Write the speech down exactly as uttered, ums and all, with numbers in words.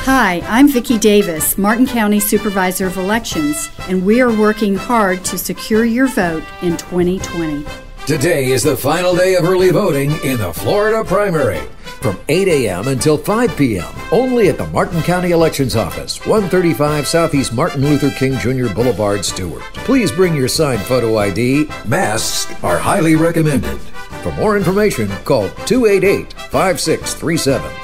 Hi, I'm Vicki Davis, Martin County Supervisor of Elections, and we are working hard to secure your vote in twenty twenty. Today is the final day of early voting in the Florida primary. From eight a.m. until five p.m. only at the Martin County Elections Office, one thirty-five Southeast Martin Luther King Junior Boulevard, Stuart. Please bring your signed photo I D. Masks are highly recommended. For more information, call two eight eight, five six three seven.